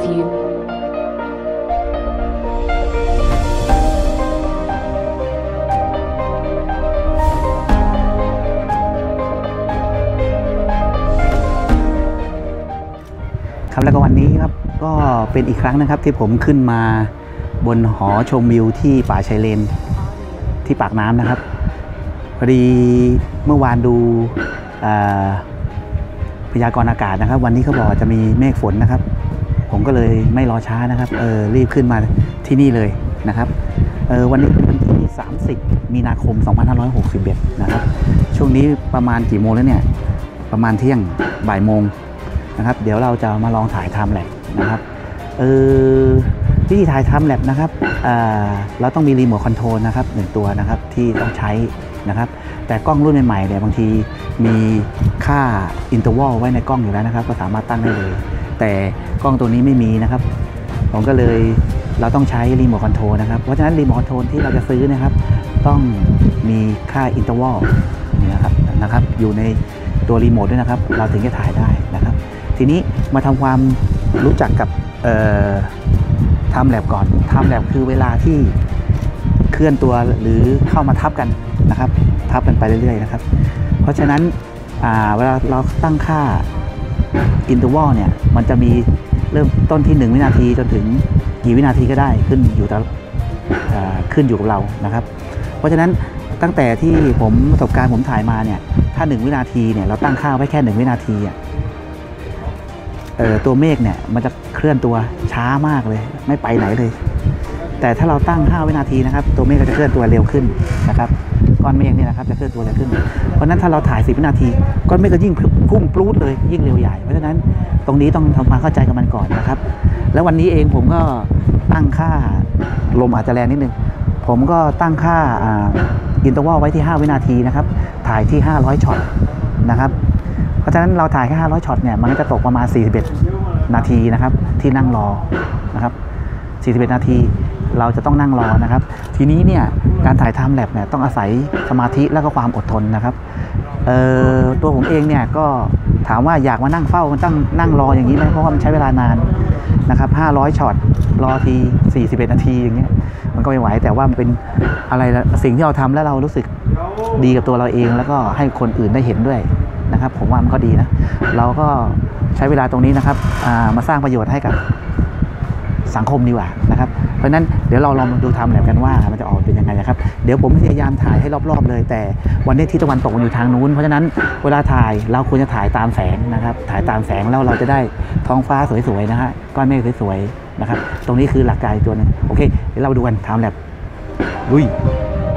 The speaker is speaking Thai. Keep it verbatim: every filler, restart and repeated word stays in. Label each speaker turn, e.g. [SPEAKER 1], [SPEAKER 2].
[SPEAKER 1] you.
[SPEAKER 2] ครับแล้วก็วันนี้ครับก็เป็นอีกครั้งนะครับที่ผมขึ้นมาบนหอชมวิวที่ป่าชายเลนที่ปากน้ำนะครับพอดีเมื่อวานดูพยากรณ์อากาศนะครับวันนี้เขาบอกจะมีเมฆฝนนะครับผมก็เลยไม่รอช้านะครับเออรีบขึ้นมาที่นี่เลยนะครับเออวันนี้เป็นวันที่สามสิบมีนาคมสองพันห้าร้อยหกสิบเอ็ดนะครับช่วงนี้ประมาณกี่โมงแล้วเนี่ยประมาณเที่ยงบ่ายโมงนะครับเดี๋ยวเราจะมาลองถ่ายไทม์แลปส์นะครับเออวิธีถ่ายไทม์แลปส์นะครับเราต้องมีรีโมทคอนโทรลนะครับหนึ่งตัวนะครับที่ต้องใช้นะครับแต่กล้องรุ่นใหม่ๆเนี่ยบางทีมีค่าอินเตอร์วัลไว้ในกล้องอยู่แล้วนะครับก็สามารถตั้งได้เลยแต่กล้องตัวนี้ไม่มีนะครับผมก็เลยเราต้องใช้รีโมทคอนโทรลนะครับเพราะฉะนั้นรีโมทคอนโทรลที่เราจะซื้อนะครับต้องมีค่าอินเตอร์วัลนะครับนะครับอยู่ในตัวรีโมทด้วยนะครับเราถึงจะถ่ายได้นะครับทีนี้มาทำความรู้จักกับไทม์แลปส์ก่อนไทม์แลปส์คือเวลาที่เคลื่อนตัวหรือเข้ามาทับกันนะครับทับกันไปเรื่อยๆนะครับเพราะฉะนั้นเวลาเราตั้งค่าอินเตอร์วัลเนี่ยมันจะมีเริ่มต้นที่หนึ่งวินาทีจนถึงกี่วินาทีก็ได้ขึ้นอยู่กับขึ้นอยู่กับเรานะครับเพราะฉะนั้นตั้งแต่ที่ผมประสบการณ์ผมถ่ายมาเนี่ยถ้าหนึ่งวินาทีเนี่ยเราตั้งค่าไว้แค่หนึ่งวินาทีอ่ะเอ่อตัวเมฆเนี่ยมันจะเคลื่อนตัวช้ามากเลยไม่ไปไหนเลยแต่ถ้าเราตั้งห้าวินาทีนะครับตัวเมฆก็จะเคลื่อนตัวเร็วขึ้นนะครับก้อนเมฆเนี่ยนะครับจะเคลื่อนตัวเร็วขึ้นเพราะฉะนั้นถ้าเราถ่ายสิบวินาทีก้อนเมฆก็ยิ่งพุ่งปลู๊ดเลยยิ่งเร็วใหญ่เพราะฉะนั้นตรงนี้ต้องทำความเข้าใจกับมันก่อนนะครับแล้ววันนี้เองผมก็ตั้งค่าลมอาจจะแรงนิดนึงผมก็ตั้งค่าอินเตอร์วัลไว้ที่ห้าวินาทีนะครับถ่ายที่ห้าร้อยช็อตนะครับเพราะฉะนั้นเราถ่ายแค่ห้าร้อยช็อตเนี่ยมันก็จะตกประมาณสี่สิบเอ็ดนาทีนะครับที่นั่งรอนะครับสี่สิบเอ็ดนาทีเราจะต้องนั่งรอนะครับทีนี้เนี่ยการถ่ายไทม์แลปส์เนี่ยต้องอาศัยสมาธิแล้วก็ความอดทนนะครับเอ่อตัวผมเองเนี่ยก็ถามว่าอยากมานั่งเฝ้ามันต้องนั่งรออย่างนี้ไหมเพราะว่ามันใช้เวลานานนะครับห้าร้อยช็อตรอทีสี่สิบเอ็ดนาทีอย่างเงี้ยมันก็ไม่ไหวแต่ว่ามันเป็นอะไรสิ่งที่เราทำแล้วเรารู้สึกดีกับตัวเราเองแล้วก็ให้คนอื่นได้เห็นด้วยนะครับผมว่ามันก็ดีนะเราก็ใช้เวลาตรงนี้นะครับมาสร้างประโยชน์ให้กับสังคมดีกว่านะครับเพราะฉะนั้นเดี๋ยวเราลองดูไทม์แลปส์กันว่ามันจะออกเป็นยังไงนะครับเดี๋ยวผมพยายามถ่ายให้รอบๆเลยแต่วันนี้ที่ตะวันตกมันอยู่ทางนู้นเพราะฉะนั้นเวลาถ่ายเราควรจะถ่ายตามแสงนะครับถ่ายตามแสงแล้วเราจะได้ท้องฟ้าสวยๆนะฮะก้อนเมฆสวยๆนะครับตรงนี้คือหลักการตัวนึงโอเคเดี๋ยวเราดูกันไทม์แลปส์ลุย